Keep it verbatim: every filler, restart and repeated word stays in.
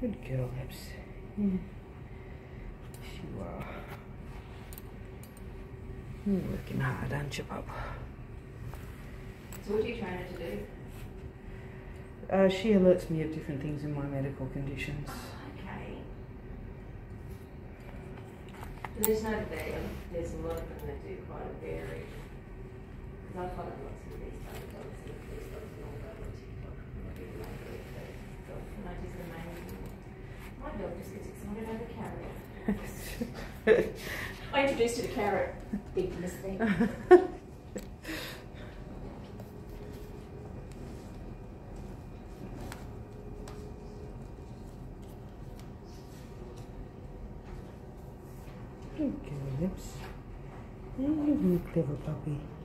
Good girl, Eps. Yeah. You are. You're working hard, aren't you, Pop? So what do you train her to do? Uh, she alerts me of different things in my medical conditions. Okay. There's no there. There's a lot of them that do quite a varied. Because I follow lots of these dogs and these dogs and all that on TikTok. And I do like the dog tonight is amazing. My dog just gets excited over carrot. I introduced her to carrot. Big mistake. Good girl, Lips. You're a clever puppy.